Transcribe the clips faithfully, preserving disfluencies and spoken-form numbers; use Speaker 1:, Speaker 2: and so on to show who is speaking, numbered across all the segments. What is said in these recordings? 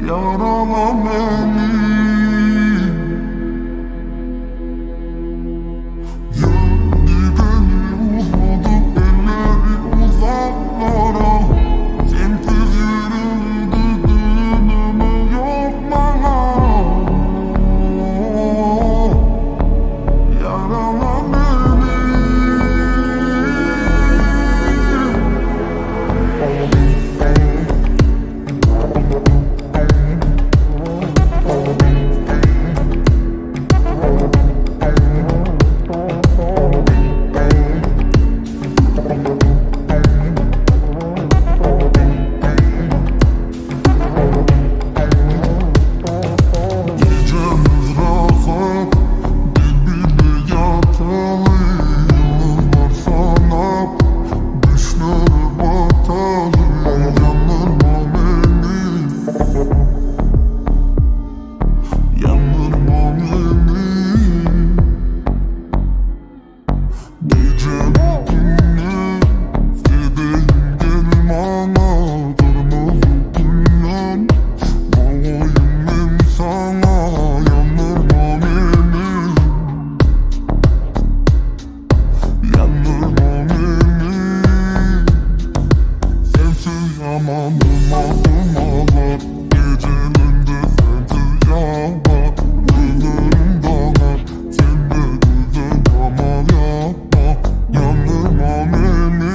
Speaker 1: yarala beni. Geldi beni uzadı elleri uzaklara, sensiz yürüdü dönümü yok bana. Yarala beni. Gecemiz rahat, birbirine yatalı, yıllar sanap, düşleri batalı, yanırma beni, yanırma beni. Gecemi gündüz fedeyim gel bana, kırmızı güller boğayım ben sana, yanırma beni, yanırma beni. Sensiz yamanım adım ağlar, gecelerinde sensiz yağar, gözlerim dağlar, sen de güzel ama yapma, yanırma beni,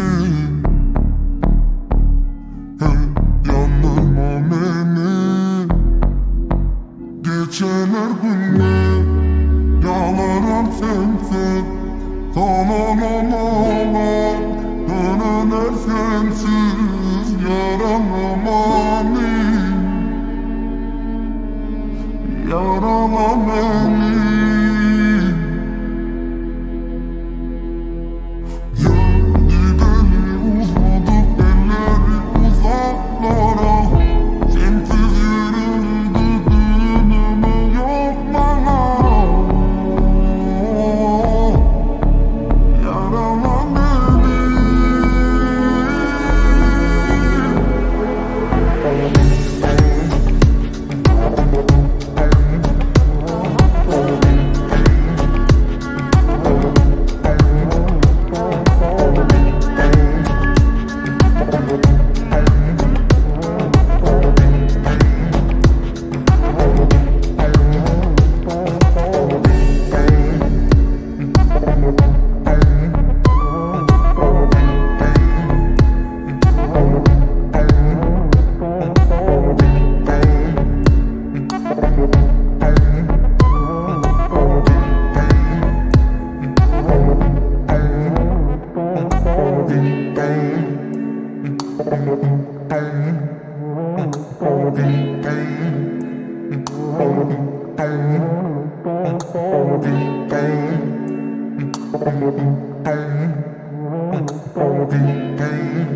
Speaker 1: hey, yanırma beni. Geçenler günler yağlarım sensiz, kananalar döneler sensiz, yaralamani, yarala beni. Geldi beni uzadı elleri uzaklara, sensiz yürüdü dönümü yok bana. Yarala beni. Hey.